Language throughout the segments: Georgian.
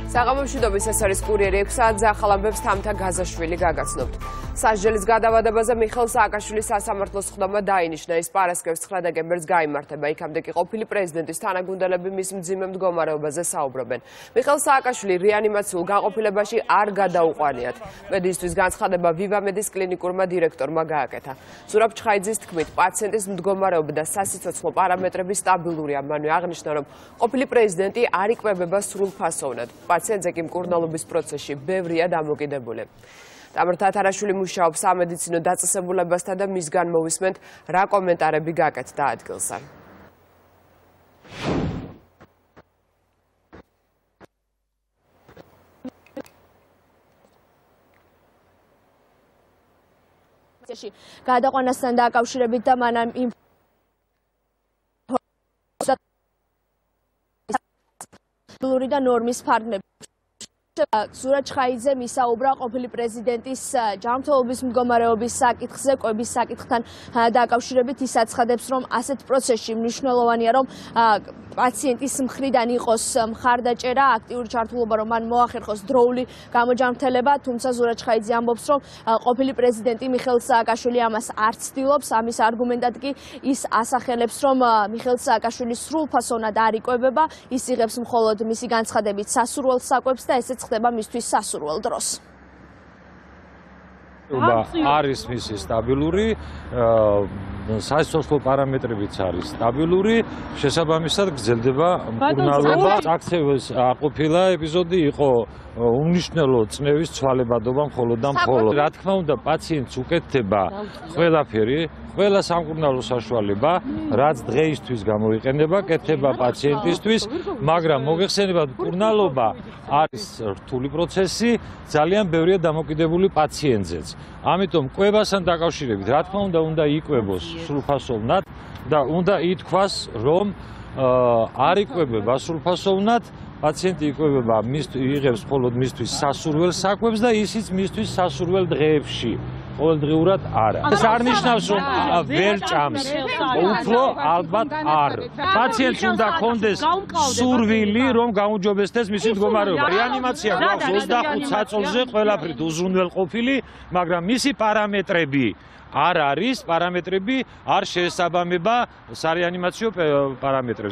საღამომშვიდობის ეს არის კურიერი 6 საათზე ახალ ამბებს თამთა გაზაშვილი გაგაცნობთ. სასჯელის გადავადებაზე მიხეილ სააკაშვილის სასამართლოს ხდომა დაინიშნა. ის პარასკევს 9 დეკემბერს გაიმართება. იქამდე კი ყოფილი პრეზიდენტის თანაგუნდელები მის მძიმე მდგომარეობაზე საუბრობენ. მიხეილ სააკაშვილი რეანიმაციულ გაყოფილებაში არ გადაუყვანიათ. მედიისთვის განცხადება ვივამედის კლინიკურმა დირექტორმა გააკეთა. ზურაბ ჩხაიძის თქმით, პაციენტის მდგომარეობა და სასიცოცხლო პარამეტრები სტაბილურია. მანვე აღნიშნა, რომ ყოფილი პრეზიდენტი არ იკვებება სრულფასოვნად. პაციენტზე კი მკურნალობის პროცესში ბევრია დამოკიდებული. თამარ თათარაშვილი მუშაობს სამედიცინო დაწესებულებასთან და მისგან მოვისმენთ, რა კომენტარები გაკეთდა ადგილზე. გადაყვანასთან დაკავშირებით და მანამ და ნორმის ფარგლები. ზურაბ ჩხაიძემ ისაუბრა ყოფილი პრეზიდენტის ჯანმრთელობის მდგომარეობის საკითხზე, კვების საკითხთან დაკავშირებით. ის აცხადებს, რომ ასეთ პროცესში მნიშვნელოვანია, რომ პაციენტის მხრიდან იყოს მხარდაჭერა, აქტიური ჩართულობა, რომ მან მოახერხოს დროული გამოჯანმრთელება, თუმცა ზურაბ ჩხაიძე ამბობს, რომ ყოფილი პრეზიდენტი მიხეილ სააკაშვილი ამას არ ცდილობს. ამის არგუმენტად კი ის ასახელებს, რომ მიხეილ სააკაშვილი სრულფასოვნად არ იკვებება, ის იღებს მხოლოდ მისი განცხადებით სასურველ საკვებს და ესეც ხდება მისთვის სასურველ დროს. არის მისი სტაბილური, სასიცოცხლო პარამეტრებიც არის სტაბილური, შესაბამისად გრძელდება მკურნალობა. აქცევას აყოფილა ეპიზოდი იყო უმნიშვნელო წნევის ცვალებადობა მხოლოდ და მხოლოდ. რა თქმა უნდა, პაციენტს უკეთდება ყველაფერი, ყველა სამკურნალო საშუალება, რაც დღეისთვის გამოიყენება, კეთდება პაციენტისთვის, მაგრამ მოგეხსენებათ, მკურნალობა არის რთული პროცესი, ძალიან ბევრია დამოკიდებული პაციენტზეც. ამიტომ კვებასთან დაკავშირებით, რა თქმა უნდა იკვებოს სრულფასოვნად და უნდა ითქვას, რომ არ იკვებება სრულფასოვნად, პაციენტი იკვებება, იღებს მხოლოდ მისთვის სასურველ საკვებს და ისიც მისთვის სასურველ დღეებში. ყოველდღიურად არა. ეს არ ნიშნავს, რომ ვერ ჭამს. უფრო ალბათ არ. პაციენტს უნდა ჰქონდეს სურვილი, რომ გაუმჯობესდეს მისი მდგომარეობა. რეანიმაცია გვაქვს 25 საწოლზე, ყველაფრით უზრუნველყოფილი, მაგრამ მისი პარამეტრები არ არის, პარამეტრები არ შეესაბამება სარეანიმაციო პარამეტრებს.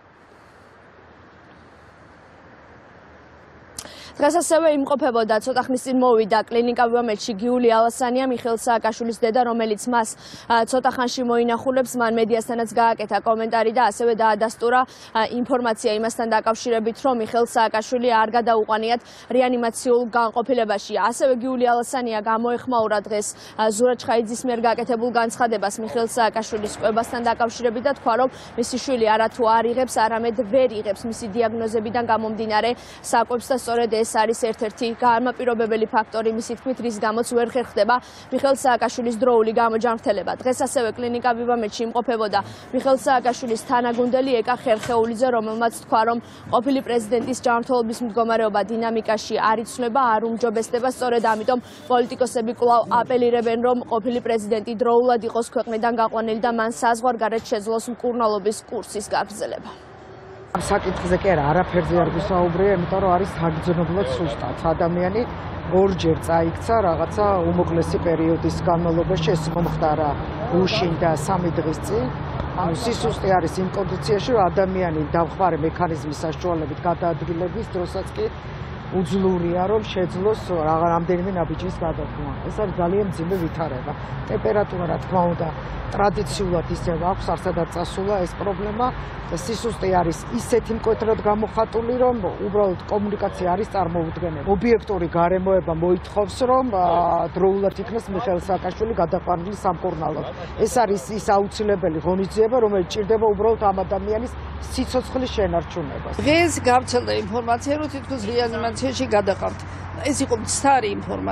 დღეს ასევე იმყოფებოდა ცოტა ხნის წინ მოვიდა კლინიკა ვიამედში გიული ალასანია, მიხეილ სააკაშვილის დედა, რომელიც მას ცოტა ხანში მოინახულებს. მან მედიასთანაც გააკეთა კომენტარი და ასევე დაადასტურა ინფორმაცია იმასთან დაკავშირებით, რომ მიხეილ სააკაშვილი არ გადაუყვანიათ რეანიმაციულ განყოფილებაში. ასევე გიული ალასანია გამოეხმაურა დღეს ზურაბ ჩხაიძის მიერ გაკეთებულ განცხადებას მიხეილ სააკაშვილის კვებასთან დაკავშირებით და თქვა, რომ მისი შვილი არათუ არ იღებს, არამედ ვერ იღებს მისი დიაგნოზებიდან გამომდინარე საკვებს და სწორედ ეს არის ერთ-ერთი განმაპირობებელი ფაქტორი მისი თქმით, რის გამოც ვერ ხერხდება მიხეილ სააკაშვილის დროული გამოჯანმრთელება. დღეს ასევე კლინიკა ვივამედში იმყოფებოდა მიხეილ სააკაშვილის თანაგუნდელი ეკა ხერხეულიძე, რომელმაც თქვა, რომ ყოფილი პრეზიდენტის ჯანმრთელობის მდგომარეობა დინამიკაში არ იცვლება, არ უმჯობესდება. სწორედ ამიტომ პოლიტიკოსები კვლავ აპელირებენ, რომ ყოფილი პრეზიდენტი დროულად იყოს ქვეყნიდან გაყვანილი და მან საზღვარგარეთ შეძლოს მკურნალობის კურსის გაგრძელება. ამ საკითხზე კი არაფერზე არ გვისაუბრია, იმიტომ რომ არის საგრძნობლად სუსტად. ადამიანი ორჯერ წაიქცა რაღაცა უმოკლესი პერიოდის განმავლობაში, ეს მომხდარა გუშინ და 3 დღის წინ. ანუ სისუსტე არის იმ კონდიციაში, რომ ადამიანი დამხმარე მექანიზმის საშუალებით გადაადგილების დროსაც კი უძლურია, რომ შეძლოს რამდენიმე ნაბიჯის გადადგმა. ეს არის ძალიან მძიმე ვითარება. ტემპერატურა, რა თქმა უნდა, ტრადიციულად ისევ აქვს, არსადაც წასულა ეს პრობლემა. სისუსტე არის ისეთი მკვეთრად გამოხატული, რომ უბრალოდ კომუნიკაცია არის წარმოუდგენელი. ობიექტური გარემოება მოითხოვს, რომ დროულად იქნას მიხეილ სააკაშვილი გადაყვანილი სამკურნალოდ. ეს არის ის აუცილებელი ღონისძიება, რომელიც ჭირდება უბრალოდ ამ ადამიანის სიცოცხლის შენარჩუნებას. დღეს გავრცელდა ინფორმაცია, რომ თითქოს რეანიმაციაში გადაყავთ. ეს იყო მცდარი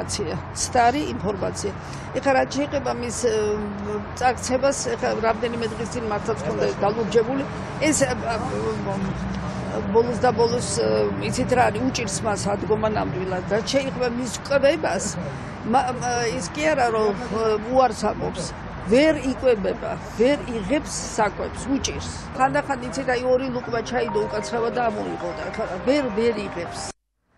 ინფორმაცია. ეხლა რაც შეეხება მის წაქცებას, ეხლა რამდენიმე დღის წინ მართლაც ხონდა გალურჯებული. ეს ბოლოს და ბოლოს იცით რა არის, უჭირს მას ადგომა ნამდვილად. რაც შეეხება მის კვებას, ის კი არა რომ უარს ამბობს. ვერ იკვებება, ვერ იღებს საკვებს, უჭირს. ხანდახან იცით აი 2 ლუყმა ჩაიდო უკაცრავა და ამოიღო და ვერ იღებს.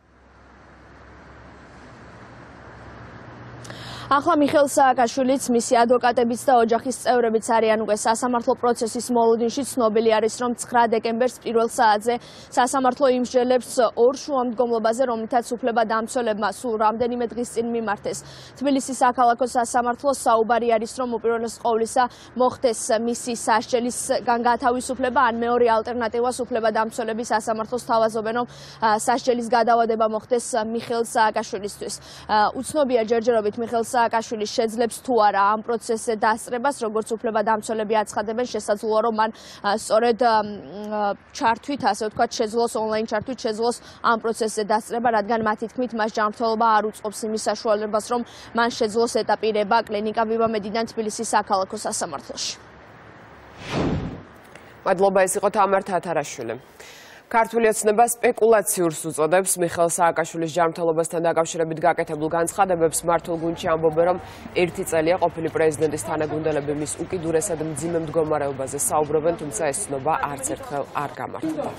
ახლა მიხეილ სააკაშვილიც, მისი ადვოკატებიც და ოჯახის წევრებიც არიან უკვე სასამართლო პროცესის მოლოდინში. ცნობილი არის, რომ 9 დეკემბერს პირველ საათზე სასამართლო იმსჯელებს ორ შუამდგომლობაზე, რომლითაც უფლებადამცველებმა სულ რამდენიმე დღის წინ მიმართეს თბილისის საქალაქო სასამართლოს. საუბარი არის, რომ უპირველეს ყოვლისა მოხდეს მისი სასჯელისგან გათავისუფლება, ან მეორე ალტერნატივას უფლებადამცველები სასამართლოს თავაზობენ, რომ სასჯელის გადავადება მოხდეს მიხეილ სააკაშვილისთვის. უცნობია ჯერჯერობით მიხეილ სააკაშვილის შეძლებს თუ არა ამ პროცესზე დასწრებას, როგორც უფლებადამცველები აცხადებენ, შესაძლოა რომ მან სწორედ ჩართვით, ასე ვთქვათ, შეძლოს ონლაინ ჩართვით შეძლოს ამ პროცესზე დასწრება, რადგან მათი თქმით მას ჯანმრთელობა არ უწყობს იმის საშუალებას, რომ მან შეძლოს ეტაპირება კლინიკა ვივამედიდან თბილისის საქალაქო სასამართლოში. მადლობა, ეს იყო თამარ თათარაშვილი. ქართული ოცნება სპეკულაციურს უწოდებს მიხეილ სააკაშვილის ჯანმრთელობასთან დაკავშირებით გაკეთებულ განცხადებებს. მართულ გუნდში ამბობენ, რომ 1 წელია ყოფილი პრეზიდენტის თანაგუნდელები მის უკიდურესად მძიმე მდგომარეობაზე საუბრობენ, თუმცა ეს ცნობა არც ერთხელ არ გამართლდა.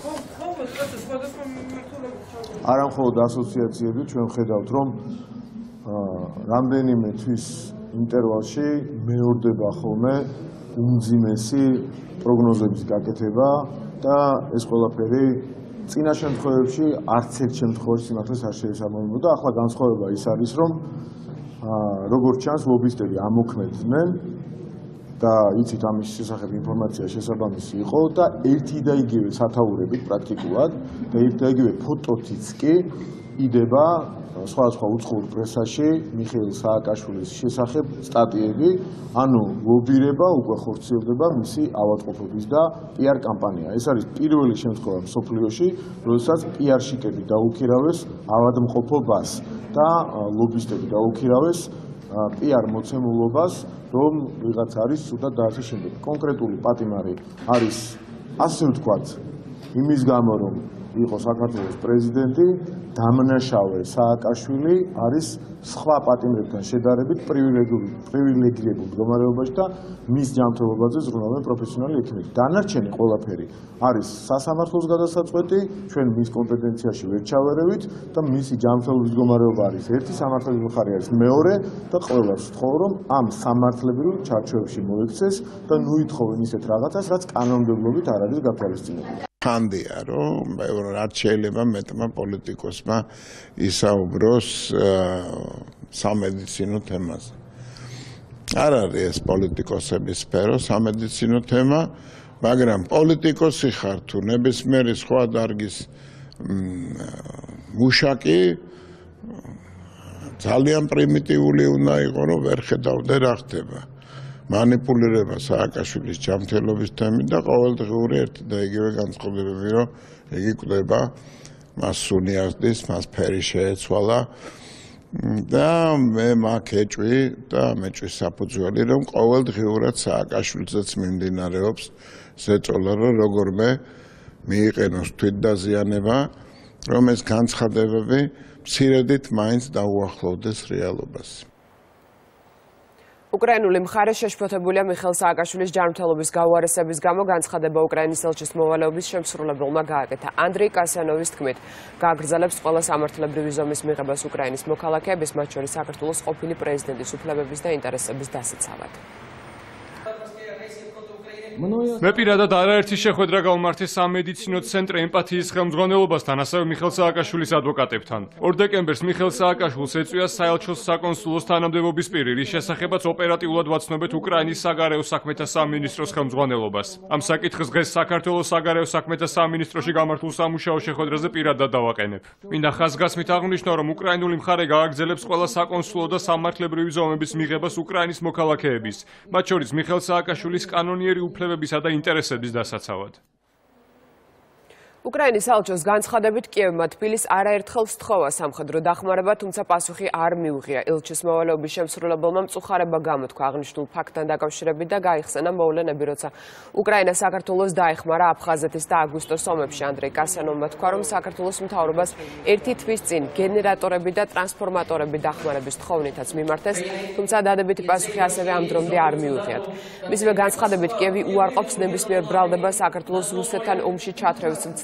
არა მხოლოდ ასოციაციები, ჩვენ ხედავთ, რომ რამდენიმე თვის ინტერვალში მეორდება ხოლმე უმძიმესი პროგნოზების გაკეთება და ეს ყველაფერი წინა შემთხვევებში არც ერთ შემთხვევაში სიმართლეს არ შეესაბამებოდა. ახლა განსხვავება ის არის, რომ როგორც ჩანს, ლობისტები ამოქმედებდნენ და იცით ამის შესახებ ინფორმაცია შესაბამისი იყო და ერთი და იგივე სათაურებით პრაქტიკულად და ერთი და იგივე ფოტოთიც კი იდება სხვადასხვა უცხოურ პრესაში მიხეილ სააკაშვილის შესახებ სტატიები, ანუ ლობირება უკვე ხორციელდება მისი ავადმყოფობის და პიარ კამპანია. ეს არის პირველი შემთხვევა მსოფლიოში, როდესაც პიარშიკები დაუქირავეს ავადმყოფობას და ლობისტები დაუქირავეს პიარ მოცემულობას, რომ ვიღაც არის სუდად და ასე შემდეგ. კონკრეტული პატიმარი არის, ასე ვთქვათ, იმის გამო, რომ იყო საქართველოს პრეზიდენტი, დამნაშავე სააკაშვილი არის სხვა პატიმრებთან შედარებით პრივილეგირებულ მდგომარეობაში და მის ჯანმრთელობაზე ზრუნავენ პროფესიონალი ექიმები. დანარჩენი ყველაფერი არის სასამართლოს გადასაწყვეტი, ჩვენ მის კომპეტენციაში ვერ ჩავერევით და მისი ჯანმრთელობის მდგომარეობა არის ერთი, სამართლების მხარე არის მეორე და ყველას ვთხოვ, რომ ამ სამართლებრივ ჩარჩოებში მოექცეს და ნუ ითხოვენ ისეთ რაღაცას, რაც კანონმდებლობით არ არის გათვალისწინებული. ხანდია, რომ რაც შეიძლება მეტმა პოლიტიკოსმა ისაუბროს სამედიცინო თემაზე. არ არის ეს პოლიტიკოსების სფერო, სამედიცინო თემა, მაგრამ პოლიტიკოსი ხარ თუ ნებისმიერი სხვა დარგის მუშაკი, ძალიან პრიმიტიული უნდა იყო, რომ ვერ ხედავდე რა ხდება. მანიპულირება სააკაშვილის ჯანმრთელობის თემით და ყოველდღიური ერთი და იგივე განწყობილები, რომ იგი კვდება, მას სუნი აღდის, მას ფერი შეეცვალა და მე მაგ ეჭვი და მეჭვის საფუძველი, რომ ყოველდღიურად სააკაშვილზეც მიმდინარეობს ზეწოლა, რომ როგორმე მიიყენოს თვითდაზიანება, რომ ეს განცხადებები მცირედით მაინც დაუახლოვდეს რეალობას. უკრაინული მხარე შეშფოთებულია მიხეილ სააკაშვილის ჯანმრთელობის გაუარესების გამო. განცხადება უკრაინის ელჩის მოვალეობის შემსრულებელმა გააკეთა. ანდრეი კასიანოვის თქმით, გააგრძელებს ყველა სამართლებრივი ზომის მიღებას უკრაინის მოქალაქეების, მათ შორის საქართველოს ყოფილი პრეზიდენტის უფლებების და ინტერესების დასაცავად. მე პირადად არაერთი შეხვედრა გავმართე სამედიცინო ცენტრ ემპათიის ხელმძღვანელობასთან, ასევე მიხეილ სააკაშვილის ადვოკატებთან. 2 დეკემბერს მიხეილ სააკაშვილს ეწვია საელჩოს საკონსულოს თანამდებობის პირი, რის შესახებაც ოპერატიულად ვაცნობეთ უკრაინის საგარეო საქმეთა სამინისტროს ხელმძღვანელობას. ამ საკითხს დღეს საქართველოს საგარეო საქმეთა სამინისტროში გამართულ სამუშაო შეხვედრაზე პირადად დავაყენებ. მინდა ხაზგასმით აღვნიშნო, რომ უკრაინული მხარე გააგრძელებს ყველა საკონსულო და სამართლებრივი ზომების მიღებას უკრაინის მოქალაქეების, მათ შორის მიხეილ სააკაშვილის კანონიერი უფლებებისა და ინტერესების დასაცავად. უკრაინის ელჩოს განცხადებით კიევმა თბილისს არაერთხელ სთხოვა სამხედრო დახმარება, თუმცა პასუხი არ მიუღია. ელჩის მოვალეობის შემსრულებელმა მწუხარება გამოთქვა აღნიშნულ ფაქტთან დაკავშირებით და გაიხსენა მოვლენები, როცა უკრაინა საქართველოს დაეხმარა აფხაზეთის და აგვისტოს ომებში. ანდრეი კასიანოვმა თქვა, რომ საქართველოს მთავრობას 1 თვის წინ გენერატორები და ტრანსფორმატორები დახმარების თხოვნითაც მიმართეს, თუმცა დადებითი პასუხი ასევე ამ დრომდე არ მიუღიათ. მისივე განცხადებით კიევი უარყოფს ნებისმიერ ბრალდებას საქართველოს რუსეთთან ომში ჩათრევის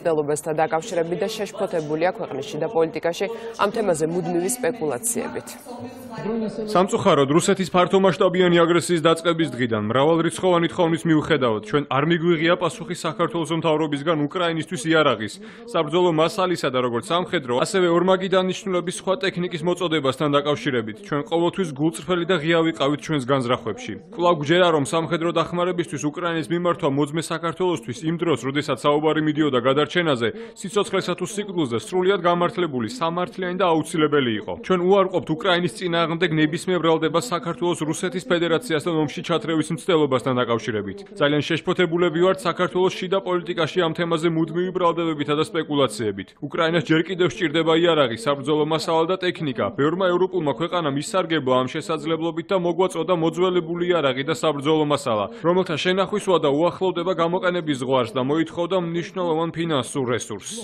მცდელობასთან დაკავშირებით და შეშფოთებულია ქვეყნის შიდა პოლიტიკაში ამ თემაზე მუდმივი სპეკულაციებით. სამწუხაროდ რუსეთის ფართომასშტაბიანი აგრესიის დაწყების დღიდან მრავალრიცხოვანი თხოვნის მიუხედავად ჩვენ არ მიგვიღია პასუხი საქართველოს მთავრობისგან უკრაინისთვის იარაღის, საბრძოლო მასალისა და როგორც სამხედრო, ასევე ორმაგი დანიშნულების სხვა ტექნიკის მოწოდებასთან დაკავშირებით. ჩვენ ყოველთვის გულწრფელი და ღია ვიყავით ჩვენს განზრახვებში. კვლავ გვჯერა, რომ სამხედრო დახმარებისთვის უკრაინის მიმართვა მოძმე საქართველოსთვის იმ დროს, როდესაც საუბარი მიდიოდა გადარჩენაზე, სიცოცხლესა თუ სიკვდილზე სრულიად გამართლებული, სამართლიანი და აუცილებელი იყო. ჩვენ უარყოფთ უკრაინის წინააღმდეგ ნებისმიერ ბრალდებას საქართველოს რუსეთის ფედერაციასთან ომში ჩათრევის მცდელობასთან დაკავშირებით. ძალიან შეშფოთებულები ვართ საქართველოს შიდა პოლიტიკაში ამ თემაზე მუდმივი ბრალდებებითა და სპეკულაციებით. უკრაინას ჯერ კიდევ სჭირდება იარაღი, საბრძოლო მასალა და ტექნიკა. ბევრმა ევროპულმა ქვეყანამ ისარგებლა ამ შესაძლებლობით და მოგვაწოდა მოძველებული იარაღი და საბრძოლო მასალა, რომელთა შენახვის ვადა უახლოვდება გამოყენების ზღვარს და მოითხოვდა მნიშვნელოვან ფინანსურ რესურსს.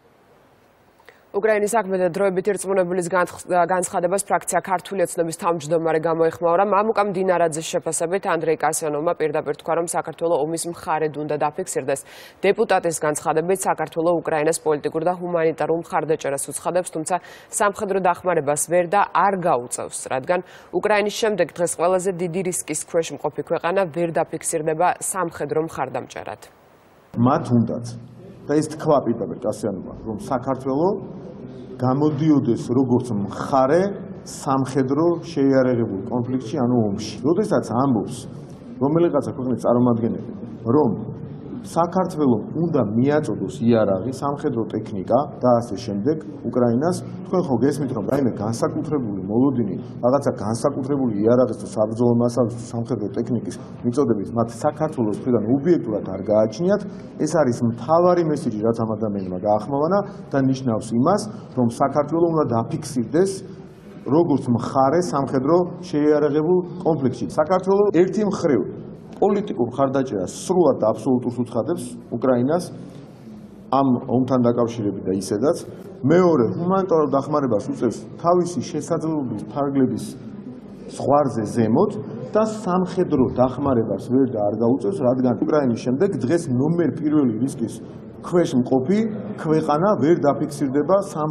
უკრაინის საქმე და დროებით ირწმუნებულის განცხადებას ფრაქცია ქართული ოცნების თავმჯდომარე გამოეხმაურა. მამუკამ დინარაძის შეფასებით ანდრეი კასიანოვმა პირდაპირ თქვა, რომ საქართველოს ომის მხარედ უნდა დაფიქსირდეს. დეპუტატის განცხადებით საქართველოს უკრაინას პოლიტიკურ და ჰუმანიტარულ მხარდაჭერას უცხადებს, თუმცა სამხედრო დახმარებას ვერ და არ გაუწევს, რადგან უკრაინის შემდეგ დღეს ყველაზე დიდი რისკის ქვეშ მყოფი ქვეყანა ვერ დაფიქსირდება სამხედრო მხარდამჭერად. მათ უნდათ და ეს თქვა პირდაპირ კასიანოვმა, რომ საქართველოს გამოდიოდეს როგორც მხარე სამხედრო შეიარაღებულ კონფლიქტში, ანუ ომში. როდესაც ამბობს რომელიღაცა ქვეყნის წარმომადგენელი, რომ საქართველოს უნდა მიაწოდოს იარაღი, სამხედრო ტექნიკა და ასე შემდეგ უკრაინას, თქვენ ხო გესმით, რომ რაიმე განსაკუთრებული მოლოდინი, რაღაცა განსაკუთრებული იარაღის თუ საბრძოლო მასალის თუ სამხედრო ტექნიკის მიწოდებით მათ საქართველოს მხრიდან ობიექტურად არ გააჩნიათ, ეს არის მთავარი მესიჯი, რაც ამ ადამიანმა გაახმოვანა და ნიშნავს იმას, რომ საქართველოს უნდა დაფიქსირდეს როგორც მხარე სამხედრო შეიარაღებულ კონფლიქტში. საქართველოს ერთი მხრივ პოლიტიკურ მხარდაჭერას სრულად და აბსოლუტურს უცხადებს უკრაინას ამ ომთან დაკავშირებით და ისედაც. მეორე, ჰუმანიტარულ დახმარებას უწევს თავისი შესაძლებლობის ფარგლების ზღვარზე ზემოთ და სამხედრო დახმარებას ვერ და არ გაუწევს, რადგან უკრაინის შემდეგ დღეს ნომერ პირველი რისკის ქვეშ მყოფი ქვეყანა ვერ დაფიქსირდება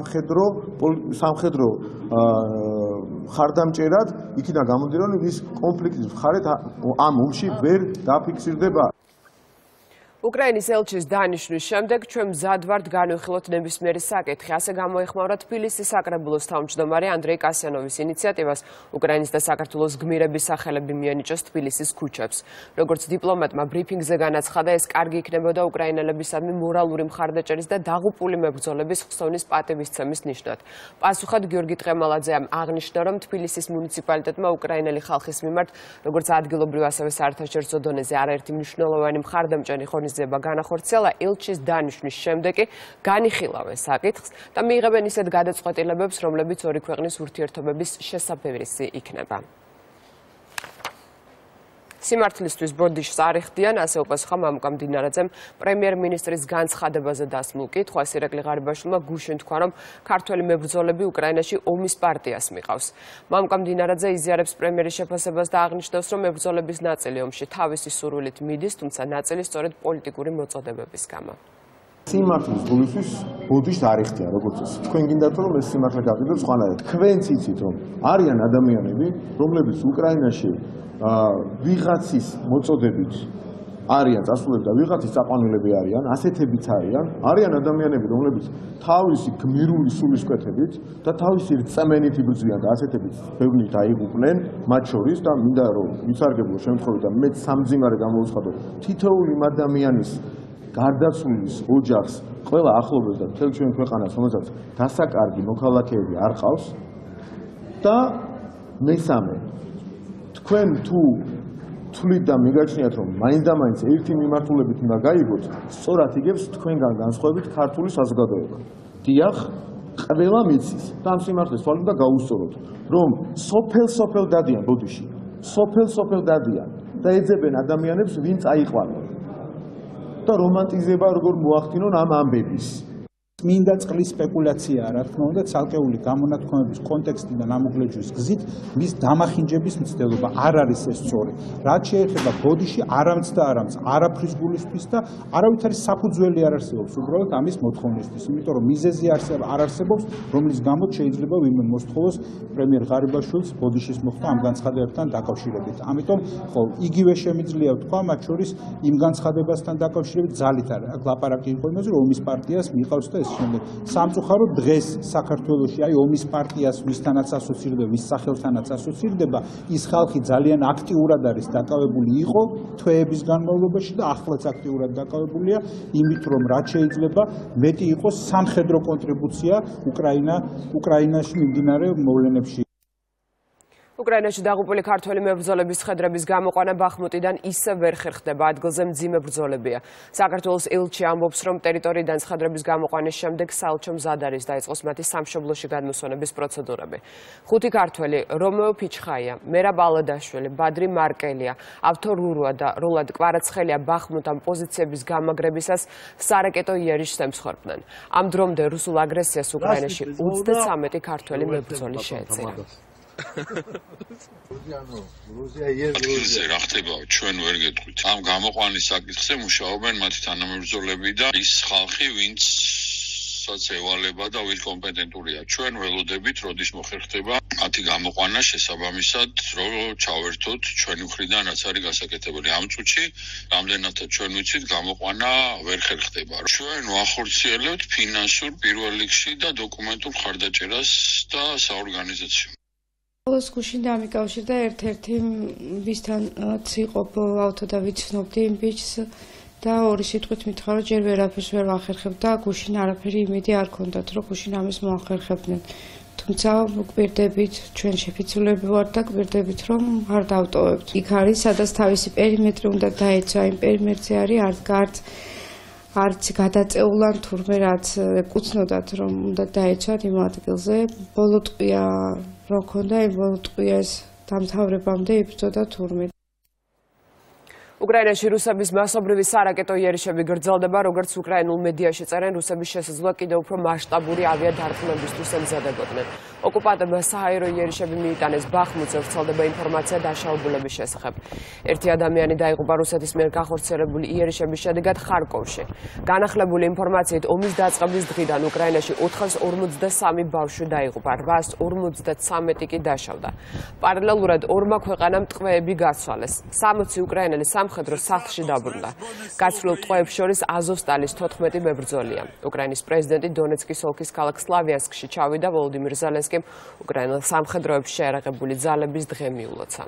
სამხედრო ხარდამჭერად, იქიდან გამომდინარე, რომ ის კონფლიქტის მხარეთ ამ ომში ვერ დაფიქსირდება. უკრაინის ელჩის დანიშვნის შემდეგ ჩვენ მზად ვართ განვიხილოთ ნებისმიერი საკითხი. ასე გამოეხმაურა თბილისის საკრებულოს თავმჯდომარე ანდრეი კასიანოვის ინიციატივას უკრაინის და საქართველოს გმირების სახელები მიანიჭოს თბილისის ქუჩებს. როგორც დიპლომატმა ბრიფინგზე განაცხადა, ეს კარგი იქნებოდა უკრაინელებისადმი მორალური მხარდაჭერის და დაღუპული მებრძოლების ხსოვნის პატივისცემის ნიშნად. პასუხად გიორგი ტყემალაძე აღნიშნა, რომ თბილისის მუნიციპალიტეტმა უკრაინელი ხალხის მიმართ, როგორც ადგილობრივ, ასევე საერთაშორისო დონეზე არაერთი მნიშვნელოვანი მხარდამჭერი ღონისძიება განახორციელა, ელჩის დანიშვნის შემდეგ კი განიხილავენ საკითხს და მიიღებენ ისეთ გადაწყვეტილებებს, რომლებიც ორი ქვეყნის ურთიერთობების შესაფერისი იქნება. სიმართლისთვის ბოდიშს არ იხდიან, ასე უპასუხა მამუკამ დინარაძემ პრემიერ-მინისტრის განცხადებაზე დასმულ კითხვას. ირაკლი ღარიბაშვილმა გუშინ თქვა, რომ ქართველი მებრძოლები უკრაინაში ომის პარტიას მიყავს. მამუკამ დინარაძე იზიარებს პრემიერის შეფასებას და აღნიშნავს, რომ მებრძოლების ნაწილი ომში თავისი სურვილით მიდის, თუმცა ნაწილი სწორედ პოლიტიკური მოწოდებების გამო. სიმართლის გულისთვის ბოდიშს არ იხდიან, როგორც ეს. თქვენ გინდათ, რომ ეს სიმართლე გაყიდოთ სხვანაირად. თქვენ იცით, რომ არიან ადამიანები, რომლებიც უკრაინაში ვიღაცის მოწოდებით არიან წასულები და ვიღაცის წაყვანილები არიან, ასეთებიც არიან ადამიანები, რომლებიც თავისი გმირული სულისკვეთებით და თავისი რწმენით იბრძვიან და ასეთებიც ბევრი დაიღუპნენ, მათ შორის და მინდა რომ ვისარგებლო შემთხვევით და მე სამძიმარე გამოვუცხადო თითოეული ადამიანის გარდაცვლილის ოჯახს, ყველა ახლობელს და მთელ ჩვენ ქვეყანას, რომელსაც დასაკარგი მოქალაქეები არ ყავს და მესამე თქვენ თუ თვლით და მიგაჩნიათ, რომ მაინც ერთი მიმართულებით უნდა გაიგოთ, სწორად იგებს თქვენგან განსხვავებით ქართული საზოგადოება. დიახ, ყველა მიცის და ამ სიმართლეს თვალით და გაუსწოროთ, რომ სოფელ დადიან ბოდიში, სოფელ დადიან და ეძებენ ადამიანებს, ვინც აიყვანონ. და რომანტიზება როგორ მოახდინონ ამ ამბების. წმინდა წყლის სპეკულაციაა, რა თქმა უნდა, ცალკეული გამონათქვამების კონტექსტიდან ამოღლეჯვის გზით მის დამახინჯების მცდელობა არ არის ეს სწორი. რაც შეეხება ბოდიში არამც და არამც არაფრის გულისთვის და არავით არის საფუძველი არ არსებობს უბრალოდ ამის მოთხოვნისთვის, იმიტომ რომ მიზეზი არ არსებობს, რომლის გამოც შეიძლება ვინმე მოსთხოვოს პრემიერ ღარიბაშვილს ბოდიშის მოხდა ამ განცხადებებთან დაკავშირებით. ამიტომ ხო, იგივე შემიძლია ვთქვა, მათ შორის იმ განცხადებასთან დაკავშირებით ძალით არ ლაპარაკი იყო იმაზე, რომ ომის პარტიას მიყავს და ეს შემდეგ. სამწუხაროდ დღეს საქართველოში აი ომის პარტიას ვისთანაც ასოცირდება, ვის სახელთანაც ასოცირდება, ის ხალხი ძალიან აქტიურად არის დაკავებული იყო თვეების განმავლობაში და ახლაც აქტიურად დაკავებულია იმით, რომ რაც შეიძლება მეტი იყოს სამხედრო კონტრიბუცია უკრაინაში მიმდინარე მოვლენებში. უკრაინაში დაღუპული ქართველი მებრძოლების ხედრების გამოყვანა ბახმუტიდან ისე ვერ ხერხდება, ადგილზე მძიმე ბრძოლებია. საქართველოს ელჩი ამბობს, რომ ტერიტორიიდან ხედრების გამოყვანის შემდეგ საელჩო მზად არის დაიწყოს მათი სამშობლოში გადმოსვენების პროცედურები. 5 ქართველი, რომეო ფიჩხაია, მერაბ ალადაშვილი, ბადრი მარკელია, ავთო რურუა და როლად კვარაცხელია ბახმუტ ამ პოზიციების გამაგრებისას სარაკეტო იერიშს ემსხვერპლნენ. ამ დრომდე რუსულ აგრესიას უკრაინაში 33 ქართველი მებრძოლი შეეწირა. ადგილზე რა ხდება, ჩვენ ვერ გეტყვით. ამ გამოყვანის საკითხზე მუშაობენ მათი თანამებრძოლები და ის ხალხი, ვინცაც ევალება და ვინც კომპეტენტურია. ჩვენ ველოდებით, როდის მოხერხდება მათი გამოყვანა შესაბამისად, რომ ჩავერთოთ ჩვენი მხრიდან რაც არის გასაკეთებელი. ამ წუთში რამდენადაც ჩვენ ვიცით, გამოყვანა ვერ ხერხდება. ჩვენ ვახორციელებთ ფინანსურ პირველ რიგში და დოკუმენტურ მხარდაჭერას და საორგანიზაციო ყოველს გუშინ დამიკავშირდა ერთ-ერთი ვისთანაც იყო ავთო და ვიცნობდი იმ ბიჭს და ორი სიტყვით მითხრა რომ ჯერ ვერაფერს ვერ ვახერხებ და გუშინ არაფერი იმედი არ ქონდათ რომ გუშინ ამის მოახერხებდნენ. თუმცა გვერდებით ჩვენ შეფიცულები ვართ და გვერდებით რომ არ დავტოვებთ. იქ არის სადაც თავისი პერიმეტრი უნდა დაეცა, იმ პერიმეტრზე არის არც გადაწეულან თურმე რაც კუცნოდათ რომ უნდა დაეცვათ იმ ადგილზე. ბოლო ტყვია რო ქონდა იმ ბოლო ტყვიას დამთავრებამდე იბრძოდა თურმე. უკრაინაში რუსების მასობრივი სარაკეტო იერიშები გრძელდება, როგორც უკრაინულ მედიაში წერენ, რუსების შესაძლოა კიდევ უფრო მასშტაბური ავიადარყმებისთვის ემზადებოდნენ. ოკუპანტებმა სააერო იერიშები მიიტანეს ბახმუტზე, ვრცელდება ინფორმაცია დაშავებულების შესახებ. ერთი ადამიანი დაიღუპა რუსეთის მიერ გახორციელებული იერიშების შედეგად ხარკოვში. განახლებული ინფორმაციით, ომის დაწყების დღიდან უკრაინაში 453 ბავშვი დაიღუპა, 853 კი დაშავდა. პარალელურად ორმა ქვეყანამ ტყვეები გაცვალეს. 60 უკრაინელი სამხედრო სახლში დაბრუნდა. გაცვლილ ტყვეებს შორის აზოვსტალის 14 მებრძოლია. უკრაინის პრეზიდენტი დონეცკის ოლქის ქალაქ სლავიანსკში ჩავიდა, ვოლოდიმირ ზელენსკიმ უკრაინელ სამხედროებს შეერაღებული ძალების დღე მიულოცა.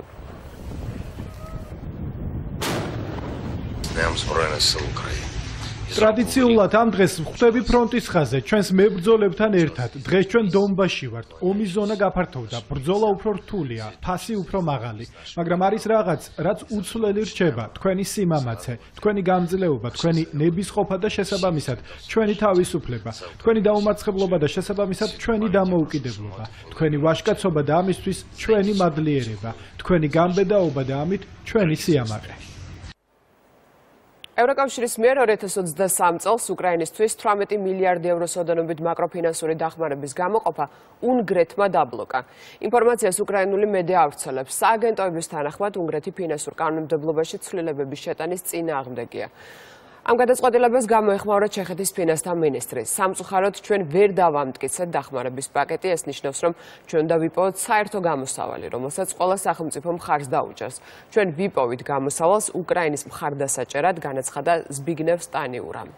ტრადიციულად ამ დღეს ვხვდები ფრონტის ხაზზე, ჩვენს მებრძოლებთან ერთად. დღეს ჩვენ დონბასში ვართ. ომის ზონა გაფართოვდა, ბრძოლა უფრო რთულია, ფასი უფრო მაღალი, მაგრამ არის რაღაც, რაც უცვლელი რჩება, თქვენი სიმამაცე, თქვენი გამძლეობა, თქვენი ნებისყოფა და შესაბამისად, ჩვენი თავისუფლება, თქვენი დაუმარცხებლობა და შესაბამისად, ჩვენი დამოუკიდებლობა, თქვენი ვაჟკაცობა და ამისთვის ჩვენი მადლიერება, თქვენი გამბედაობა და ამით ჩვენი სიამაყე. ევროკავშირის მიერ 2023 წელს უკრაინისთვის 18 მილიარდი ევროს ოდენობით მაკროფინანსური დახმარების გამოყოფა უნგრეთმა დაბლოკა. ინფორმაციას უკრაინული მედია ავრცელებს. სააგენტოების თანახმად უნგრეთი ფინანსურ კანონმდებლობაში ცვლილებების შეტანის წინააღმდეგია. ამ გადაწყვეტილებას გამოეხმაურა ჩეხეთის ფინანსთა მინისტრი. სამწუხაროდ ჩვენ ვერ დავამტკიცეთ დახმარების პაკეტი, ეს ნიშნავს, რომ ჩვენ უნდა ვიპოვოთ საერთო გამოსავალი, რომელსაც ყველა სახელმწიფო მხარს დაუჭერს. ჩვენ ვიპოვით გამოსავალს უკრაინის მხარდასაჭერად, განაცხადა ზბიგნევ სტანიურამ.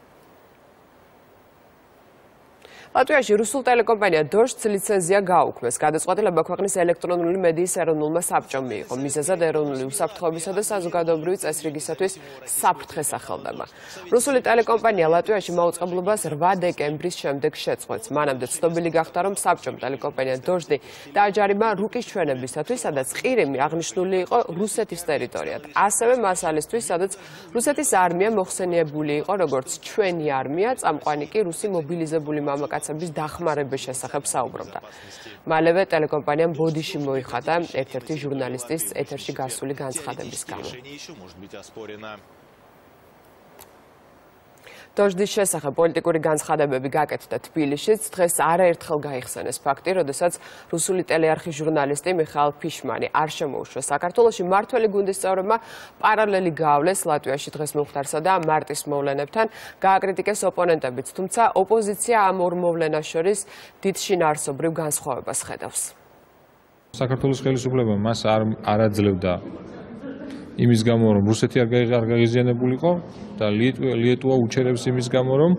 ლატვიაში რუსულ ტელეკომპანია დოჟდს ლიცენზია გააუქმეს. გადაწყვეტილება ქვეყნის ელექტრონული მედიის ეროვნულმა საბჭომ მიიღო. მიზეზად ეროვნული უსაფრთხოებისა და საზოგადოებრივი წესრიგისათვის საფრთხე სახელდება. რუსული ტელეკომპანია ლატვიაში მაუწყებლობას 8 დეკემბრის შემდეგ შეწყვეტს. მანამდე ცნობილი გახდა, რომ საბჭომ ტელეკომპანია დოჟდი დააჯარიმა რუკის ჩვენებისათვის, სადაც ყირიმი აღნიშნული იყო რუსეთის ტერიტორიად. ასევე მასალისთვის, სადაც რუსეთის არმია მოხსენიებული იყო როგორც ჩვენი არმია, წამყვანი კი რუსი მობილიზებული მამაკაცების დახმარების შესახებ საუბრობდა. მალევე ტელეკომპანიამ ბოდიში მოიხადა ერთ-ერთი ჟურნალისტის ეთერში გასული განცხადების გამო. დოჟდის შესახებ პოლიტიკური განცხადებები გაკეთდა თბილისშიც. დღეს არაერთხელ გაიხსენეს ფაქტი, როდესაც რუსული ტელეარხის ჟურნალისტი მიხაილ ფიშმანი არ შემოუშვა საქართველოში. მმართველი გუნდის წევრებმა პარალელი გაავლეს ლატვიაში დღეს მომხდარსა და მარტის მოვლენებთან. გააკრიტიკეს ოპონენტებიც, თუმცა ოპოზიცია ამ ორ მოვლენას შორის დიდ შინაარსობრივ განსხვავებას ხედავს. საქართველოს ხელისუფლება მას არ აძლევდა იმის გამო, რომ რუსეთი არ გაღიზიანებულიყო და ლიეტუვა უჩერებს იმის გამო, რომ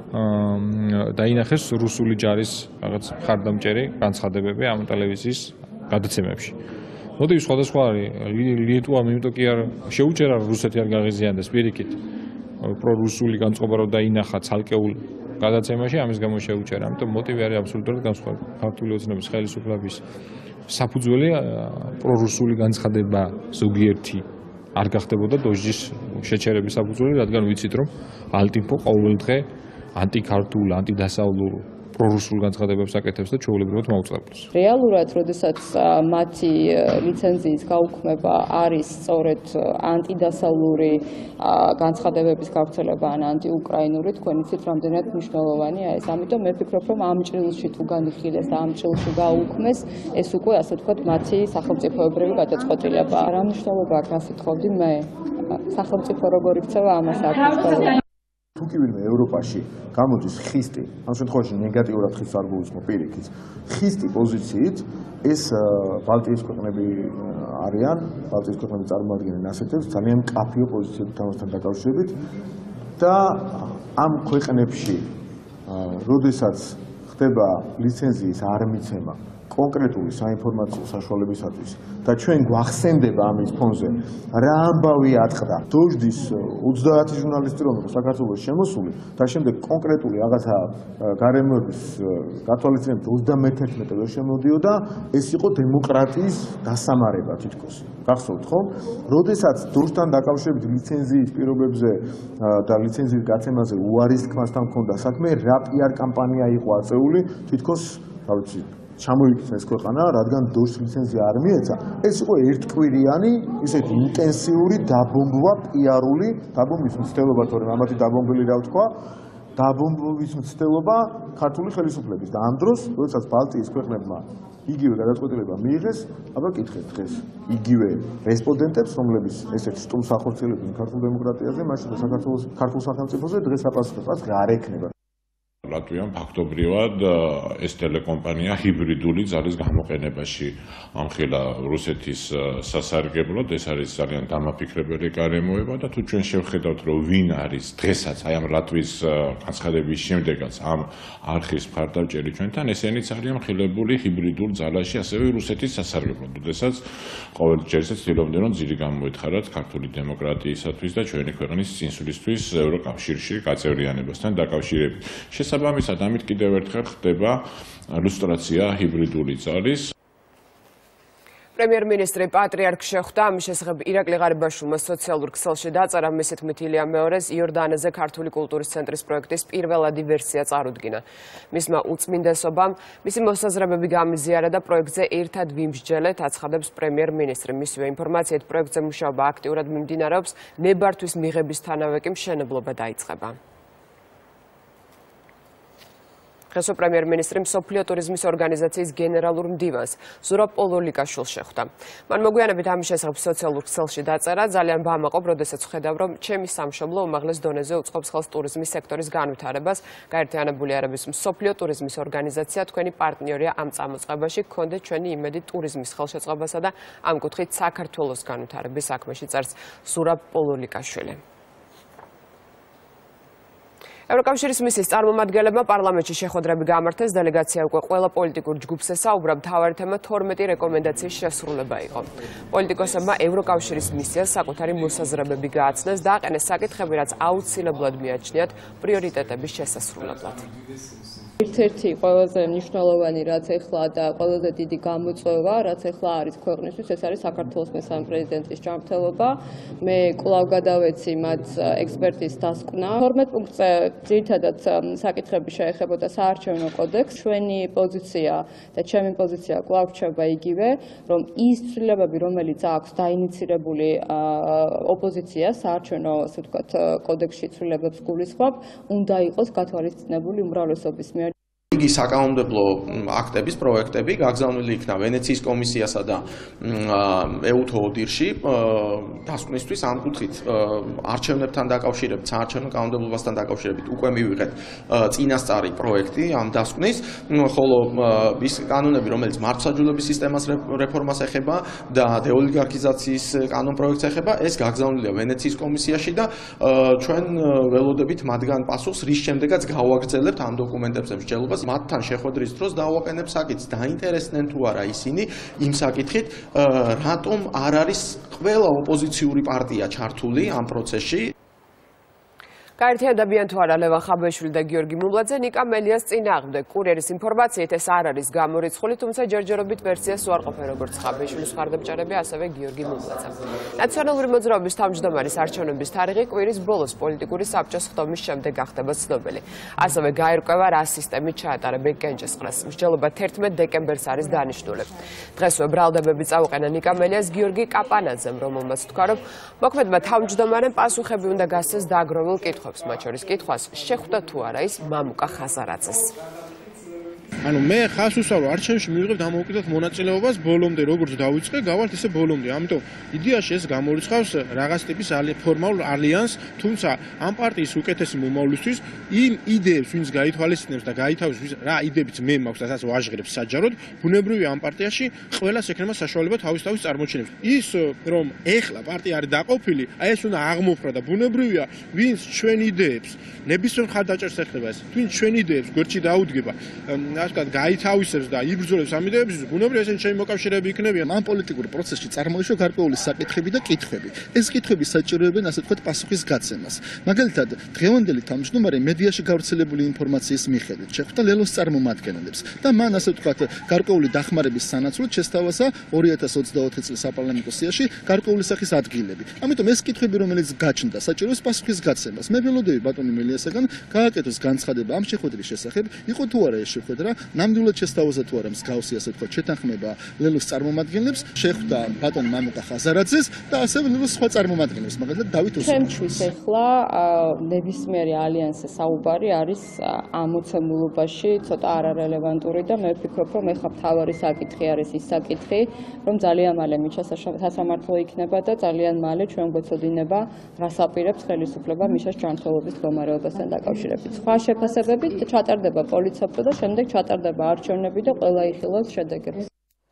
დაინახეს რუსული ჯარის რაღაც მხარდამჭერი განცხადებები ამ ტელევიზიის გადაცემებში. მოტივი სხვადასხვა არის. ლიეტუვამ იმიტომ კი არ შეუჩერა რუსეთი არ გაღიზიანდეს პირიქით. პრორუსული განწყობა რომ დაინახა ცალკეულ გადაცემაში, ამის გამო შეუჩერა. ამიტომ მოტივი არის აბსოლუტურად განსხვავებული. ქართული ოცნების ხელისუფლების საფუძველი პრორუსული განცხადება ზოგიერთი არ გახდებოდა დოჟდის შეჩერების საფუძველი, რადგან ვიცით, რომ ალტინფო ყოველდღე ანტიქართულ, ანტიდასავლურ პრორუსულ განცხადებებს აკეთებს და ჩვეულებრივად მაუწყებლობს. რეალურად, როდესაც მათი ლიცენზიის გაუქმება არის სწორედ ანტიდასავლური განცხადებების გავრცელება ან ანტიუკრაინური, თქვენ იცით, რამდენად მნიშვნელოვანია ეს. ამიტომ მე ვფიქრობ, რომ ამ ჭრილში თუ განიხილეს და ამ ჭრილში გაუქმეს, ეს უკვე ასე ვთქვათ, მათი სახელმწიფოებრივი გადაწყვეტილება. რა მნიშვნელობა აქვს, ასე ვთქვი მე? სახელმწიფო როგორ იქცევა, ამას არ ვთქვი. თუ კი ვინმე ევროპაში გამოდის ხისტი, ამ შემთხვევაში ნეგატიურად ხისტს არ გულისხმობ პირიქით, ხისტი პოზიციით ეს ბალტიის ქვეყნები არიან, ბალტიის ქვეყნები წარმოადგენენ ასეთებს ძალიან მკაფიო პოზიციებით ამასთან დაკავშირებით და ამ ქვეყნებში, როდესაც ხდება ლიცენზიის არ მიცემა კონკრეტული საინფორმაციო საშუალებისათვის და ჩვენ გვახსენდება ამის ფონზე რა ამბავი ატყდა დოჟდის 30 ჟურნალისტი რომელიც საქართველოს შემოსული და შემდეგ კონკრეტული რაღაცა გარემოების გათვალისწინებით 31-ე ვერ შემოდიოდა ეს იყო დემოკრატიის დასამარება თითქოს გახსოვთ ხო? როდესაც დოჟთან დაკავშირებით ლიცენზიის პირობებზე და ლიცენზიის გაცემაზე უარის თქმასთან მქონდა საქმე რა პიარ კამპანია იყო აწეული თითქოს რა ვიცი ჩამოიქცა ეს ქვეყანა, რადგან დოჟს ლიცენზია არ მიეცა. ეს იყო ერთკვირიანი, ისეთი ინტენსიური დაბომბვა, პიარული, დაბომბვის მცდელობა, თორემ ამათი დაბომბილი რა ვთქვა, დაბომბვის მცდელობა ქართული ხელისუფლების და ამ დროს, როდესაც ბალტიის ქვეყნებმა იგივე გადაწყვეტილება მიიღეს, აბა კითხეთ დღეს იგივე რესპონდენტებს, რომლებიც ესეთ სტუმს ახორციელებენ ქართულ დემოკრატიაზე, მაშინ და საქართველოს ქართულ სახელმწიფოზე დღეს აპასუხებაც არ ექნება. ლატვიამ ფაქტობრივად ეს ტელეკომპანია ჰიბრიდული ძალის გამოყენებაში ამხილა რუსეთის სასარგებლოდ, ეს არის ძალიან დამაფიქრებელი გარემოება და თუ ჩვენ შევხედავთ, რომ ვინ არის დღესაც აი ამ ლატვიის განცხადების შემდეგაც ამ არხის მხარდამჭერი ჩვენთან, ესენიც არიან მხილებული ჰიბრიდულ ძალაში, ასევე რუსეთის სასარგებლოდ. როდესაც ყოველჯერ ცდილობდნენ, რომ ძირი გამოეთხარათ ქართული დემოკრატიისათვის და ჩვენი ქვეყნის წინსვლისთვის ევროკავშირში გაწევრიანებასთან დაკავშირებით. შესაბამისად, ამით კიდევ ერთხელ ხდება ილუსტრაცია ჰიბრიდული ძალის. პრემიერ-მინისტრი პატრიარქ შეხვდა, ამის შესახებ ირაკლი ღარიბაშვილმა სოციალურ ქსელში დაწერა, მისი თქმით ილია მეორეს იორდანეზე ქართული კულტურის ცენტრის პროექტის პირველადი ვერსია წარუდგინა. მისმა უწმინდესობამ მისი მოსაზრებები გამიზიარა და პროექტზე ერთად ვიმსჯელეთ, აცხადებს პრემიერ-მინისტრი. მისივე ინფორმაციით, პროექტზე მუშაობა აქტიურად მიმდინარეობს, ნებართვის მიღებისთანავე კი მშენებლობა დაიწყება. დღესო პრემიერ-მინისტრი მსოფლიო ტურიზმის ორგანიზაციის გენერალურ მდივანს ზურაბ პოლოლიკაშვილს შეხვდა. მან მოგვიანებით ამის შესახებ სოციალურ ქსელში დაწერა, ძალიან ვამაყობ, როდესაც ვხედავ, რომ ჩემი სამშობლო უმაღლეს დონეზე უწყობს ხელს ტურიზმის სექტორის განვითარებას. გაერთიანებული არაბების მსოფლიო ტურიზმის ორგანიზაცია თქვენი პარტნიორია ამ წამოწყებაში, გქონდეთ ჩვენი იმედი ტურიზმის ხელშეწყობასა და ამ კუთხით საქართველოს განვითარების საქმეში, წერს ზურაბ პოლოლიკაშვილი. ევროკავშირის მისიის წარმომადგენლებმა პარლამენტში შეხვედრები გამართეს, დელეგაცია უკვე ყველა პოლიტიკურ ჯგუფს ესაუბრა, მთავარი თემა 12 რეკომენდაციის შესრულება იყო. პოლიტიკოსებმა ევროკავშირის მისიას საკუთარი მოსაზრებები გააცნეს და აყენეს საკითხები, რაც აუცილებლად მიაჩნიათ პრიორიტეტების შესასრულებლად. ერთ-ერთი ყველაზე მნიშვნელოვანი რაც ეხლა და ყველაზე დიდი გამოწვევა, რაც ეხლა არის ქვეყნისთვის, ეს არის საქართველოს მესამე პრეზიდენტის ჯანმრთელობა. მე კვლავ გადავეცი მათ ექსპერტის დასკვნა. 12 პუნქტზე ძირითადად საკითხები შეეხებოდა საარჩევნო კოდექსს. ჩვენი პოზიცია და ჩემი პოზიცია კვლავ რჩება იგივე, რომ ის ცვლილებები, რომელიც აქვს დაინიცირებული ოპოზიცია საარჩევნო, ასე ვთქვათ, კოდექსში ცვლილებებს გულისხმობ, უნდა იყოს გათვალისწინებული უმრავლესობის მიერ. იგი საკანონმდებლო აქტების პროექტები გაგზავნილი იქნა ვენეციის კომისიასა და ეუთო ოდირში დასკვნისთვის ამ კუთხით არჩევნებთან დაკავშირებით, საარჩევნო კანონმდებლობასთან დაკავშირებით უკვე მივიღეთ წინასწარი პროექტი ამ დასკვნის, ხოლო ის კანონები, რომელიც მართლმსაჯულების სისტემას რეფორმას ეხება და დეოლიგარქიზაციის კანონ პროექტს ეხება, ეს გაგზავნილია ვენეციის კომისიაში და ჩვენ ველოდებით მათგან პასუხს, რის შემდეგაც გავაგრძელებთ ამ დოკუმენტებზე მსჯელობას. მათთან შეხვედრის დროს დავაყენებ საკითხს, დაინტერესდნენ თუ არა ისინი იმ საკითხით, რატომ არ არის ყველა ოპოზიციური პარტია ჩართული ამ პროცესში. გაერთიანდებიან თუ არა ლევან ხაბაშვილი და გიორგი მუმლაძე ნიკა მელიას წინააღმდეგ. კურიერის ინფორმაციით ეს არ არის გამორიცხული, თუმცა ჯერჯერობით ვერსიას უარყოფენ როგორც ხაბაშვილის მხარდამჭერები, ასევე გიორგი მუმლაძე. ნაციონალური მოძრაობის თავმჯდომარის არჩევნების თარიღი კვირის ბოლოს პოლიტიკური საბჭოს ხდომის შემდეგ გახდება ცნობილი. ასევე გაირკვევა რა სისტემით ჩაატარა ბეკენჯესყრას. მსჯელობა 11 დეკემბერს არის დანიშნული. დღესვე ბრალდებები წაუყენა ნიკა მელიას გიორგი კაპანაძემ, რომელმაც თქვა, რომ მოქმედმა თავმჯდომარემ პასუხები უნდა გასცეს დააგროვილ კითხვებს. მათ შორის კითხვას შეხვდა თუ არა ის მამუკა ხაზარაძეს. ანუ მე ხას უსწავლო არჩევნებში მივიღებ დამოუკიდებლად მონაწილეობას ბოლომდე როგორც დავიწყე გავალთ ისე ბოლომდე. ამიტომ იდეაში ეს გამორიცხავს რაღაც ტიპის ფორმალურ ალიანსს, თუმცა ამ პარტიის უკეთესი მომავლისთვის იმ იდეებს ვინც გაითვალისწინებს და გაითავისუფლებს რა იდეებიც მე მაქვს და სადაც ვაჟღერებს საჯაროდ, ბუნებრივია ამ პარტიაში ყველას ექნება საშუალება თავის წარმოჩენებს. ის რომ ეხლა პარტია არის დაყოფილი, აი ეს უნდა აღმოფრა და ბუნებრივია ვინც ჩვენ იდეებს ნებისმიერ მხარდაჭერს ეხება ეს, ვინც ჩვენ იდეებს გვერდში დაუდგება. გაითავისებს და იბრძოლებს ამ იდეებს, ბუნებრივია ესენი ჩემი მოკავშირეები იქნებიან. ამ პოლიტიკურ პროცესში წარმოიშვა გარკვეული საკითხები და კითხვები. ეს კითხვები საჭიროებენ, ასე ვთქვათ, პასუხის გაცემას. მაგალითად, დღევანდელი თავმჯდომარე მედიაში გავრცელებული ინფორმაციის მიხედვით შეხვდა ლელოს წარმომადგენლებს და მან, ასე ვთქვათ, გარკვეული დახმარების სანაცვლოდ შესთავაზა 2024 წლის საპარლამენტო სიაში გარკვეული სახის ადგილები. ამიტომ ეს კითხვები, რომელიც გაჩნდა, საჭიროებს პასუხის გაცემას. მე ველოდები ბატონი მელიასაგან გააკეთოს განცხადება ამ შეხვედრის შესახებ, იყო თუ არა ეს შეხვედრა ნამდვილად შესთავაზა თუ არა მსგავსი, ასე ვთქვათ, შეთანხმება ლელოს წარმომადგენლებს, შეხვდა ბატონ მამუკა ხაზარაძეს და ასევე ლელოს სხვა წარმომადგენლებს, მაგალითად დავით ოსმანის. ჩემთვის ახლა ნებისმიერი ალიანსის საუბარი არის ამოცემულობაში ცოტა არარელევანტური და მე ვფიქრობ, რომ ეხლა მთავარი საკითხი არის ის საკითხი, რომ ძალიან მალე მიშა სასამართლო იქნება და ძალიან მალე ჩვენ გვეცოდინება რას აპირებს ხელისუფლება მიშას ჯანმრთელობის მდგომარეობასთან დაკავშირებით. სხვა შეფასებებით ჩატარდება პოლიცია და შემდეგ ჩატარდება არჩევნები და ყველა იხილავს შედეგებს.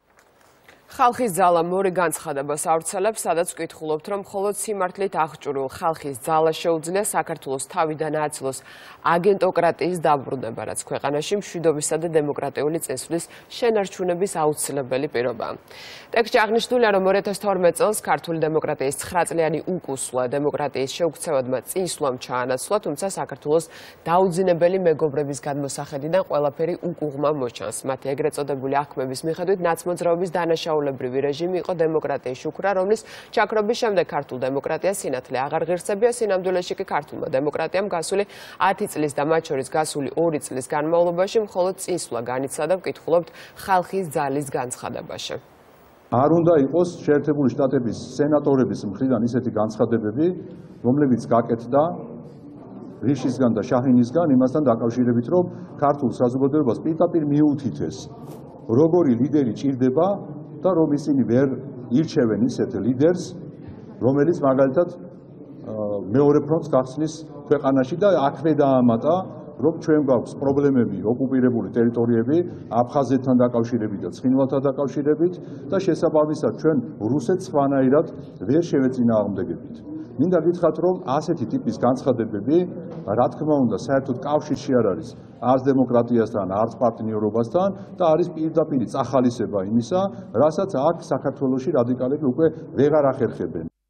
ხალხის ძალა მორი განცხადებას ავრცელებს, სადაც ვკითხულობთ, რომ მხოლოდ სიმართლით აღჭურვილ ხალხის ძალა შეუძლია საქართველოს თავიდან ააცილოს აგენტოკრატიის დაბრუნება, რაც ქვეყანაში მშვიდობისა და დემოკრატიული წესვლის შენარჩუნების აუცილებელი პირობაა. ტექსტში აღნიშნულია, რომ 2012 წელს ქართული დემოკრატიის 9-წლიანი უკუსვლა დემოკრატიის შეუქცევადმა წინსვლამ ჩაანაცვლა, თუმცა საქართველოს დაუძინებელი მეგობრების გადმოსახედიდან ყველაფერი უკუღმა მოჩანს. მათი ეგრეთ წოდებული აღქმების მიხედვით ნაცმოძრაობის დანაშაულებრივი რეჟიმი იყო დემოკრატიის შუქრა, რომლის ჩაქრობის შემდეგ ქართულ დემოკრატიას სინათლე აღარ ღირსებია, სინამდვილეში კი ქართულმა დემოკრატიამ გასული 10 წლის და მათ შორის გასული 2 წლის განმავლობაში მხოლოდ წინსვლა განიცადა, ვკითხულობთ ხალხის ძალის განცხადებაში. არ უნდა იყოს შეერთებული შტატების სენატორების მხრიდან ისეთი განცხადებები, რომლებიც გაკეთდა რიშისგან და შაჰინისგან იმასთან დაკავშირებით, რომ ქართულ საზოგადოებას პირდაპირ მიუთითეს, როგორი ლიდერი ჭირდება და რომ ისინი ვერ ირჩევენ ისეთ ლიდერს, რომელიც მაგალითად მეორე ფრონტს გახსნის ქვეყანაში და აქვე დაამატა, რომ ჩვენ გვაქვს პრობლემები ოკუპირებული ტერიტორიები აფხაზეთთან დაკავშირებით და ცხინვალთან დაკავშირებით და შესაბამისად ჩვენ რუსეთს სხვანაირად ვერ შევეწინააღმდეგებით. მინდა გითხრათ, რომ ასეთი ტიპის განცხადებები, რა თქმა უნდა, საერთოდ კავშირში არ არის არც დემოკრატიასთან, არც პარტნიორობასთან და არის პირდაპირი წახალისება იმისა, რასაც აქ საქართველოში რადიკალები უკვე ვეღარ ახერხებენ.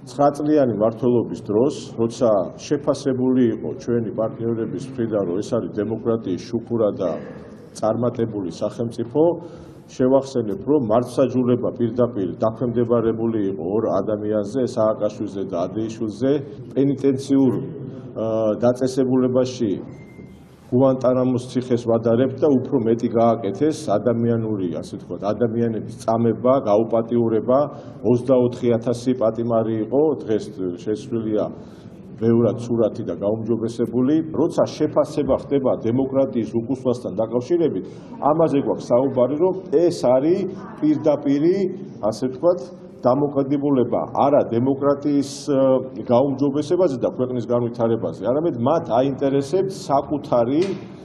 9 წლიანი მმართველობის დროს, როცა შეფასებული იყო ჩვენი პარტნიორების მხრიდან, რომ ეს არის დემოკრატიის შუქურა და წარმატებული სახელმწიფო, შევახსენებ, რომ მართლმსაჯულება პირდაპირ დაქვემდებარებული იყო ორ ადამიანზე, სააკაშვილზე და ადეიშვილზე, პენიტენციურ დაწესებულებაში გუანტანამოს ციხეს ვადარებთ და უფრო მეტი გააკეთეს ადამიანური, ასე ვთქვათ, ადამიანების წამება, გაუპატიურება, 24,000 პატიმარი იყო, დღეს შესვლილია ბევრად სურათი და გაუმჯობესებული, როცა შეფასება ხდება დემოკრატიის უკუსვასთან დაკავშირებით, ამაზე გვაქვს საუბარი, რომ ეს არის პირდაპირ, ასე ვთქვათ, დამოკიდებულება არა დემოკრატიის გაუმჯობესებაზე და ქვეყნის განვითარებაზე, არამედ მათ აინტერესებთ საკუთარი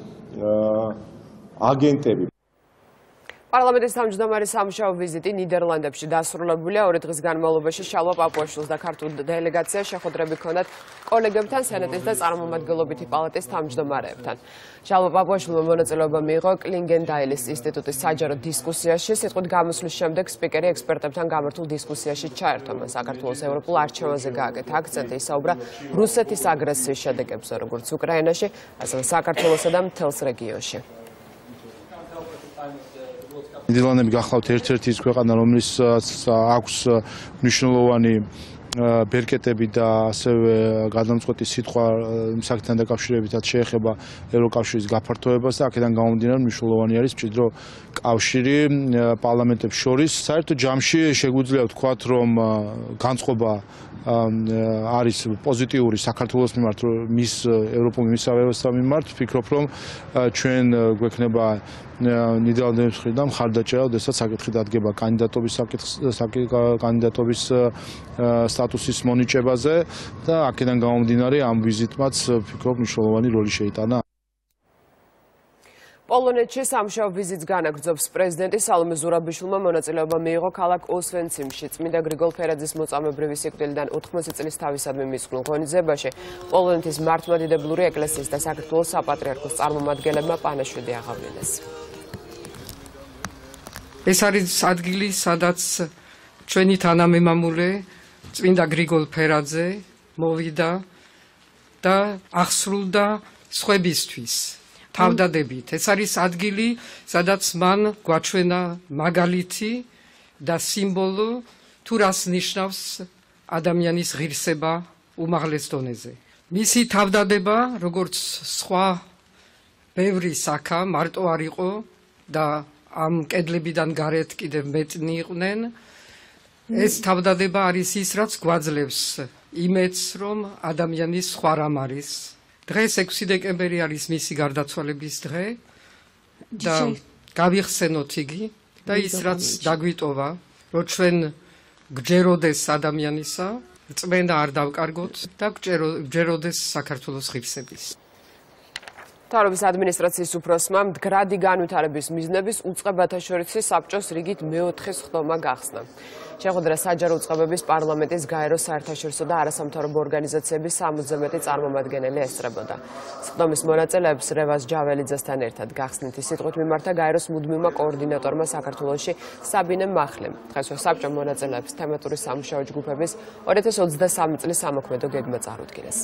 აგენტები. პარლამენტის თავმჯდომარის სამუშაო ვიზიტი ნიდერლანდებში დასრულებულია. 2 დღის განმავლობაში შალვა პაპუაშვილს და ქართულ დელეგაციას შეხვედრები ჰქონდათ კოლეგებთან, სენატის და წარმომადგენლობითი პალატის თავმჯდომარეებთან. შალვა პაპუაშვილმა მონაწილეობა მიიღო კლინგენდაილის ინსტიტუტის საჯარო დისკუსიაში. სიტყვით გამოსვლის შემდეგ სპიკერი ექსპერტებთან გამართულ დისკუსიაში ჩაერთო. მან საქართველოს ევროპულ არჩევანზე გააკეთა აქცენტი, ისაუბრა რუსეთის აგრესიის შედეგებზე, როგორც უკრაინაში, ასევე საქართველოსა და მთელს რეგიონში. ნიდერლანდები გახლავთ ერთ-ერთი ის ქვეყანა, რომლის აქვს მნიშვნელოვანი ბერკეტები და ასევე გადამწყვეტი სიტყვა იმ საკითხთან დაკავშირებითაც შეეხება ევროკავშირის გაფართოებას და აქედან გამომდინარე მნიშვნელოვანი არის მჭიდრო კავშირი პარლამენტებს შორის. საერთო ჯამში შეგვიძლია ვთქვათ, რომ განწყობა არის პოზიტიური საქართველოს მიმართ, მის ევროპულ მისაღებებსა მიმართ. ვფიქრობ, რომ ჩვენ გვექნება ნიდერლანდების მხრიდან მხარდაჭერა, როდესაც საკითხი დადგება კანდიდატობის სტატუსის მონიჭებაზე და აქედან გამომდინარე ამ ვიზიტმაც ვფიქრობ მნიშვნელოვანი როლი შეიტანა. პოლონეთში სამუშაო ვიზიტს განაგრძობს პრეზიდენტი სალომე ზურაბიშვილმა მონაწილეობა მიიღო ქალაქ ოსვენციმში წმინდა გრიგოლ ფერაძის მოწამებრივი სიკვდილიდან 80 წლის თავისადმი მისგნულ ღონისძიებაში პოლონეთის მართლმადიდებლური ეკლესიის და საქართველოს საპატრიარქოს წარმომადგენლებმა პანაშვიდი აღავლინეს. ეს არის ადგილი, სადაც ჩვენი თანამემამულე წმინდა გრიგოლ ფერაძე მოვიდა და აღსრულდა სხვებისთვის თავდადებით. ეს არის ადგილი, სადაც მან გვაჩვენა მაგალითი და სიმბოლო, თუ რას ნიშნავს ადამიანის ღირსება უმაღლეს დონეზე. მისი თავდადება, როგორც სხვა ბევრი საქა, მარტო არ იყო და ამ კედლებიდან გარეთ კიდევ მეტნი იყვნენ. ეს თავდადება არის ის, რაც გვაძლევს იმედს, რომ ადამიანის სხვა რამ არის. დღეს 6 დეკემბერი არის მისი გარდაცვალების დღე და გავიხსენოთ იგი და ის რაც დაგვიტოვა, რომ ჩვენ გჯეროდეს ადამიანისა, წმენდა არ დავკარგოთ და გჯეროდეს საქართველოს ღირსების. მთავრობის ადმინისტრაციის უფროსმა მდგრადი განვითარების მიზნების უწყებათა შორის საბჭოს რიგით მეოთხე სხდომა გახსნა. შეხვედრა საჯარო უწყებების პარლამენტის გაერო საერთაშორისო და არასამთავრობო ორგანიზაციების 60-ზე მეტი წარმომადგენელი ესწრებოდა. სხდომის მონაწილეებს რევაზ ჯაველიძესთან ერთად გახსნითი სიტყვით მიმართა გაეროს მუდმივმა კოორდინატორმა საქართველოში საბინე მახლემ. დღესვე საბჭომ მონაწილეებს თემატური სამუშაო ჯგუფების 2023 წლის სამოქმედო გეგმა წარუდგინეს.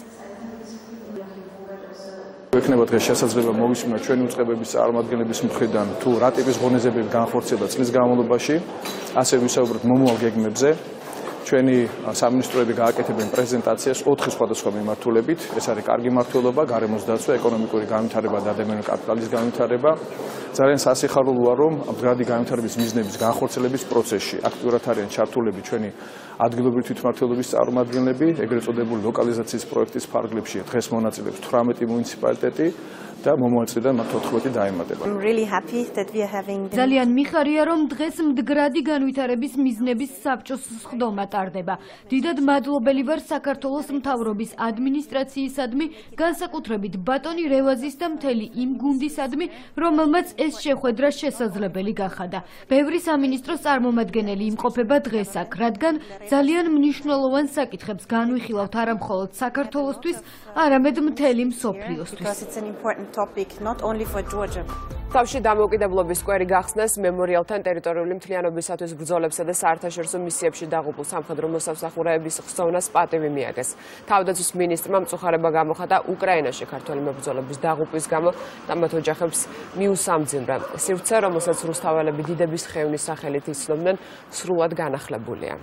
ექნება დღეს შესაძლებლობა მოვისმინოთ ჩვენი უწყებების წარმომადგენლების მხრიდან თუ რა ტიპის ღონისძიებები განხორციელდა წლის განმავლობაში, ასევე ვისაუბროთ მომავალ გეგმებზე. ჩვენი სამინისტროები გააკეთებენ პრეზენტაციას 4 სხვადასხვა მიმართულებით. ეს არის კარგი მმართველობა, გარემოს დაცვა, ეკონომიკური განვითარება და ადამიანური კაპიტალის განვითარება. ძალიან სასიხარულოა, რომ მდგრადი განვითარების მიზნების განხორციელების პროცესში აქტიურად არიან ჩართულები ჩვენი ადგილობრივი თვითმმართველობის წარმომადგენლები, ეგრეთ წოდებული ლოკალიზაციის პროექტის ფარგლებში დღეს მონაწილეობს 18 მუნიციპალიტეტი და მომავალ წლიდან მათ 14 დაემატება. ძალიან მიხარია, რომ დღეს მდგრადი განვითარების მიზნების საბჭოს სხდომა ტარდება. დიდად მადლობელი ვარ საქართველოს მთავრობის ადმინისტრაციისადმი, განსაკუთრებით ბატონი რევაზის და მთელი იმ გუნდისადმი, რომელმაც ეს შეხვედრა შესაძლებელი გახადა. ბევრი სამინისტროს წარმომადგენელი იმყოფება დღეს აქ, რადგან ძალიან მნიშვნელოვან საკითხებს განვიხილავთ არა მხოლოდ საქართველოსთვის, არამედ მთელი მსოფლიოსთვის. topic, not only for Georgia. თავში დამოუკიდებლობის სკვერი გახსნეს მემორიალთან ტერიტორიული მთლიანობისათვის ბრძოლებსა და საერთაშორისო მისიებში დაღუპულ სამხედრო მოსამსახურეების ხსოვნას პატივი მიაგეს. თავდაცვის მინისტრმა მწუხარება გამოხატა უკრაინაში ქართველი მებრძოლების დაღუპვის გამო და მათ ოჯახებს მიუსამძიმრა. სივრცე, რომელსაც რუსთაველები დიდების ხევნის სახელით იცნობდნენ, სრულად განახლებულია.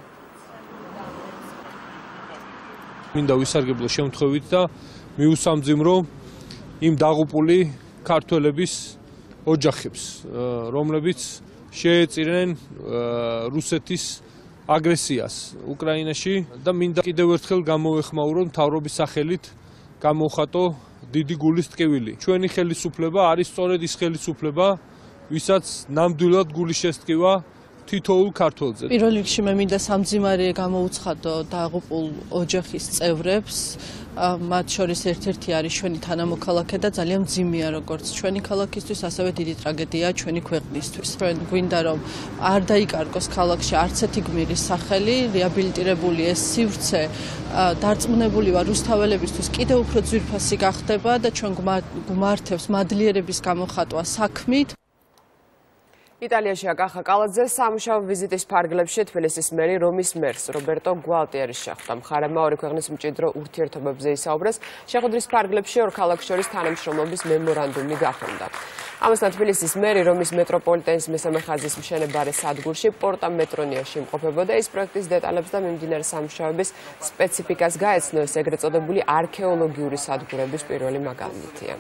მინდა ვისარგებლო შემთხვევით და მიუსამძიმრო იმ დაღუპული ქართველების ოჯახებს, რომლებიც შეეწირნენ რუსეთის აგრესიას უკრაინაში და მინდა კიდევ ერთხელ გამოვეხმაურო მთავრობის სახელით გამოხატო დიდი გულის ტკივილი. ჩვენი ხელისუფლება არის სწორედ ის ხელისუფლება, ვისაც ნამდვილად გული შესტკივა თითოეულ ქართველზე. პირველ რიგში მე მინდა სამძიმარე გამოუცხადო დაღუპულ ოჯახის წევრებს. მათ შორის ერთ-ერთი არის ჩვენი თანამოქალაქე და ძალიან მძიმეა როგორც ჩვენი ქალაქისთვის, ასევე დიდი ტრაგედია ჩვენი ქვეყნისთვის. ჩვენ გვინდა რომ არ დაიკარგოს ქალაქში არც ერთი გმირის სახელი, რეაბილიტირებული ეს სივრცე დარწმუნებული ვარ რუსთაველებისთვის კიდევ უფრო ძვირფასი გახდება და ჩვენ გვმართებს მადლიერების გამოხატვა საქმით. იტალიაში აკახა კალაძე სამუშაო ვიზიტის ფარგლებში თბილისის მერი რომის მერს რობერტო გუალტიერის შეხვდა. მხარებმა ორი ქვეყნის მჭიდრო ურთიერთობებზე ისაუბრეს. შეხვედრის ფარგლებში ორ ქალაქს შორის თანამშრომლობის მემორანდუმი გახსნა. ამასთან თბილისის მერი რომის მეტროპოლიტენის მესამე ხაზის მშენებარე სადგურში პორტა მეტრონიაში იმყოფებოდა. ის პროექტის დეტალებს და მიმდინარე სამუშაოების სპეციფიკას გაეცნო. ეს ეგრეთ წოდებული არქეოლოგიური სადგურების პირველი მაგალითია.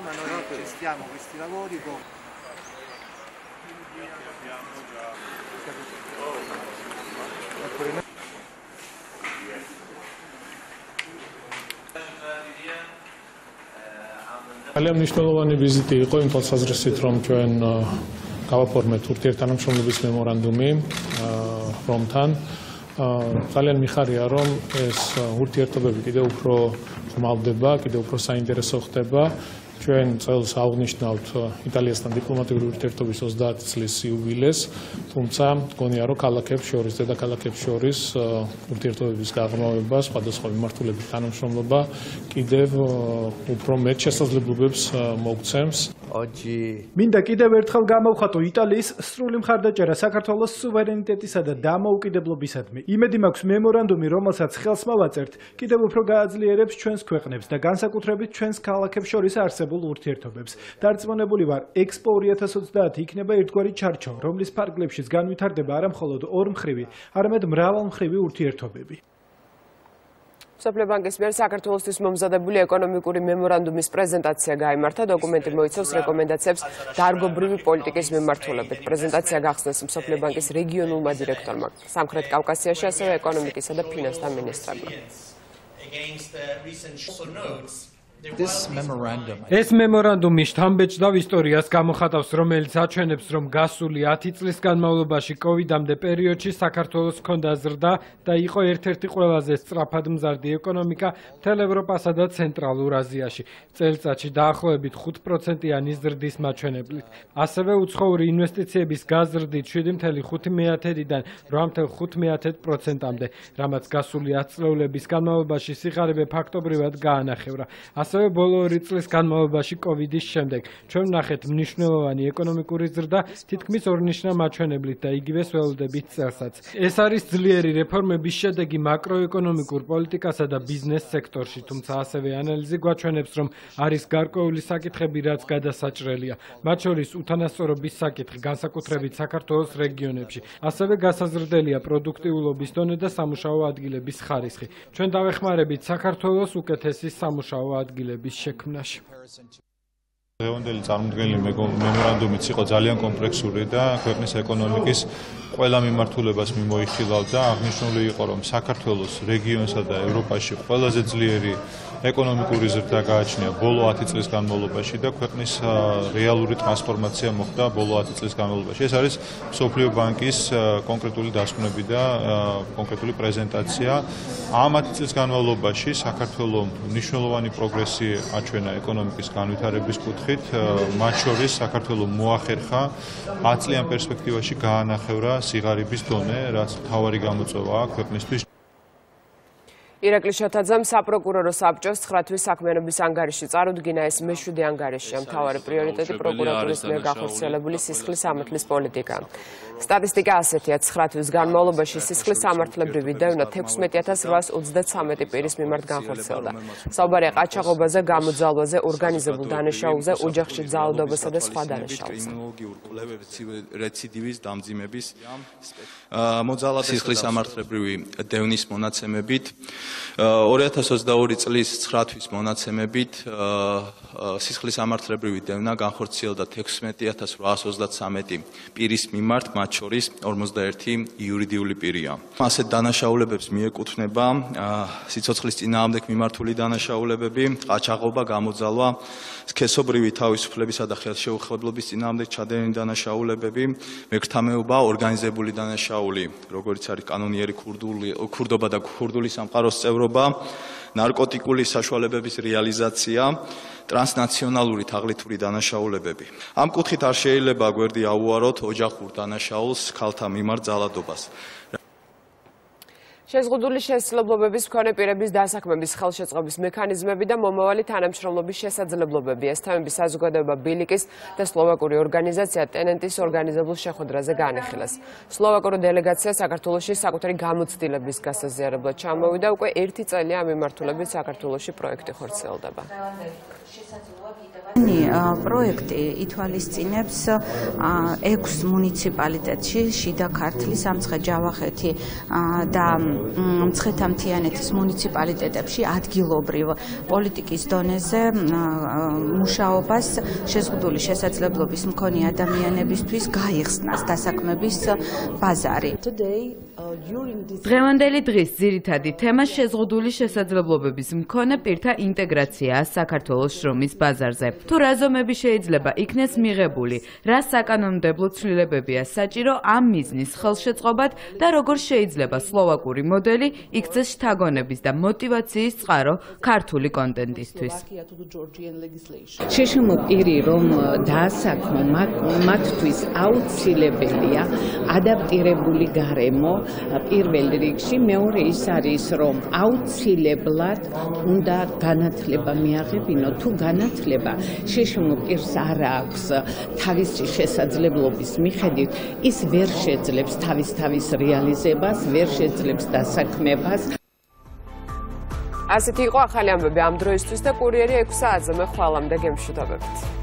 ძალიან მნიშვნელოვანი ვიზიტი იყო იმ თვალსაზრისით, რომ ჩვენ გავაფორმეთ ურთიერთთანამშრომლობის მემორანდუმი რომთან. ძალიან მიხარია, რომ ეს ურთიერთობები კიდევ უფრო ხმალდება, კიდევ უფრო საინტერესო ხდება. ჩვენ წელს აღნიშნავთ იტალიასთან დიპლომატიური ურთიერთობის 30 წლის იუბილეს, თუმცა მგონია, რომ ქალაქებს შორის, დედაქალაქებს შორის ურთიერთობების გაღრმავება, სხვადასხვა მიმართულებით თანამშრომლობა კიდევ უფრო მეტ შესაძლებლობებს მოგცემს. მინდა კიდევ ერთხელ გამოვხატო იტალიის სრული მხარდაჭერა საქართველოს სუვერენიტეტისა და დამოუკიდებლობისადმი. იმედი მაქვს მემორანდუმი, რომელსაც ხელს მოვაწერთ, კიდევ უფრო გააძლიერებს ჩვენს ქვეყნებს და განსაკუთრებით ჩვენს ქალაქებს შორის არსებულ ურთიერთობებს. დარწმუნებული ვარ, ექსპო 2030 იქნება ერთგვარი ჩარჩო, რომლის ფარგლებშიც განვითარდება არა მხოლოდ ორმხრივი, არამედ მრავალმხრივი ურთიერთობები. მსოფლიო ბანკის მიერ საქართველოსთვის მომზადებული ეკონომიკური მემორანდუმის პრეზენტაცია გაიმართა. დოკუმენტი მოიცავს რეკომენდაციებს დარგობრივი პოლიტიკის მიმართულებით. პრეზენტაცია გახსნეს მსოფლიო ბანკის რეგიონულმა დირექტორმა, სამხრეთ კავკასიაში ასევე ეკონომიკისა და ფინანსთა მინისტრებმა. ეს მემორანდუმი შთამბეჭდავ ისტორიას გამოხატავს, რომელიც აჩვენებს, რომ გასული 10 წლის განმავლობაში კოვიდამდე პერიოდში საქართველოს ჰქონდა ზრდა და იყო ერთ-ერთი ყველაზე სწრაფად მზარდი ეკონომიკა მთელ ევროპასა და ცენტრალურ აზიაში. წელიწადში დაახლოებით 5%-იანი ზრდის მაჩვენებლით. ასევე უცხოური ინვესტიციების გაზრდით 7.5%-დან 8.5%-მდე, რამაც გასული 10 წლეულების განმავლობაში სიხარებე ფაქტობრივად გაანახევრა. ასევე ბოლო 2 წლის განმავლობაში კოვიდის შემდეგ ჩვენ ვნახეთ მნიშვნელოვანი ეკონომიკური ზრდა თითქმის ორნიშნა მაჩვენებლით და იგივეს ველოდებით წელსაც. ეს არის ძლიერი რეფორმების შედეგი მაკროეკონომიკურ პოლიტიკასა და ბიზნეს სექტორში, თუმცა ასევე ანალიზი გვაჩვენებს, რომ არის გარკვეული საკითხები, რაც გადასაჭრელია, მათ შორის უთანასწორობის საკითხი, განსაკუთრებით საქართველოს რეგიონებში. ასევე გასაზრდელია პროდუქტიულობის დონე და სამუშაო ადგილების ხარისხი. ჩვენ დავეხმარებით საქართველოს უკეთესი სამუშაო ადგილების შექმნაში. დღევანდელი წარმოდგენილი მემორანდუმიც იყო ძალიან კომპლექსური და ქვეყნის ეკონომიკის ყველა მიმართულებას მიმოიხილავდა. აღნიშნული იყო, რომ საქართველოს რეგიონსა და ევროპაში ყველაზე ძლიერი ეკონომიკური ზრდა გააჩნია ბოლო 10 წლის განმავლობაში და ქვეყნის რეალური ტრანსფორმაცია მოხდა ბოლო 10 წლის განმავლობაში. ეს არის მსოფლიო ბანკის კონკრეტული დასკვნები და კონკრეტული პრეზენტაცია. ამ 10 წლის განმავლობაში საქართველოს მნიშვნელოვანი პროგრესი აჩვენა ეკონომიკის განვითარების კუთხით, მათ შორის საქართველოს მოახერხა 10 წლიან პერსპექტივაში გაანახევრა სიღარიბის დონე, რაც მთავარი გამოწვევაა ქვეყნისთვის. ირაკლი შოთაძემ საპროკურორო საბჭოს 9 თვის საქმიანობის ანგარიში წარუდგინა. ეს მე-7 ანგარიშია. მთავარი პრიორიტეტი პროკურატურის მიერ განხორციელებული სისხლის სამართლის პოლიტიკა. სტატისტიკა ასეთია: 9 თვის განმავლობაში სისხლის სამართლებრივი დევნა 16833 პირის მიმართ განხორციელდა. საუბარია ყაჩაღობაზე, გამოძალვაზე, ორგანიზებულ დანაშაულზე, ოჯახში ძალადობასა და სხვა დანაშაულზე. რეციდივის დამძიმების მოძალადე სისხლის სამართლებრივი დევნის მონაცემებით 2022 წლის 9 თვის მონაცემებით სისხლის სამართლებრივი დევნა განხორციელდა 16833 პირის მიმართ, მათ შორის 41 იურიდიული პირია. ასეთ დანაშაულებებს მიეკუთვნება სიცოცხლის წინააღმდეგ მიმართული დანაშაულებები, ყაჩაღობა, გამოძალვა, სქესობრივი თავისუფლებისა და ხელშეუხებლობის წინააღმდეგ ჩადენილი დანაშაულებები, მეკრთამეობა, ორგანიზებული დანაშაული, როგორც არის კანონიერი ქურდობა და ქურდული სამყაროს წევრობა, ნარკოტიკული საშუალებების რეალიზაცია, ტრანსნაციონალური თაღლითური დანაშაულებები. ამ კუთხით არ შეიძლება გვერდი აუაროთ ოჯახურ დანაშაულს, ქალთა მიმართ ძალადობას. შეზღუდული შესაძლებლობების მქონე პირების დასაქმების ხელშეწყობის მექანიზმები და მომავალი თანამშრომლობის შესაძლებლობები. ეს თემები საზოგადოება ბილიკის და სლოვაკური ორგანიზაცია ტენენტის ორგანიზებულ შეხვედრაზე განიხილეს. სლოვაკური დელეგაცია საქართველოში საკუთარი გამოცდილების გასაზიარებლად ჩამოვიდა. უკვე 1 წელია ამ მიმართულებით საქართველოში პროექტი ხორციელდება. პროექტი ითვალისწინებს 6 მუნიციპალიტეტში, შიდა ქართლის, სამცხე, ჯავახეთი და მცხეთა-მთიანეთის მუნიციპალიტეტებში ადგილობრივ პოლიტიკის დონეზე მუშაობას შეზღუდული შესაძლებლობის მქონე ადამიანებისთვის გაიხსნას დასაქმების ბაზარი. დღევანდელი დღის ძირითადი თემა შეზღუდული შესაძლებლობების მქონე პირთა ინტეგრაციაა საქართველოს შრომის ბაზარზე. თუ რა ზომები შეიძლება იქნეს მიღებული, რა საკანონმდებლო ცვლილებებია საჭირო ამ მიზნის ხელშეწყობად და როგორ შეიძლება სლოვაკური მოდელი იქცეს შთაგონების და მოტივაციის წყარო ქართული კონტენტისთვის. შეშმო პირი რომ დაასაქმო მათთვის აუცილებელია ადაპტირებული გარემო პირველ რიგში, მეორე ის არის რომ აუცილებლად უნდა განათლება მიაღებინო, თუ განათლება შეშმო პირს არ აქვს თავისი შესაძლებლობის მიხედვით, ის ვერ შეძლებს თავის რეალიზებას, ვერ შეძლებს დასაქმებას. ასეთი იყო ახალი ამბები ამ დროისთვის და კურიერი 6 საათზე მე ხვალამდე გემშვიდობებით.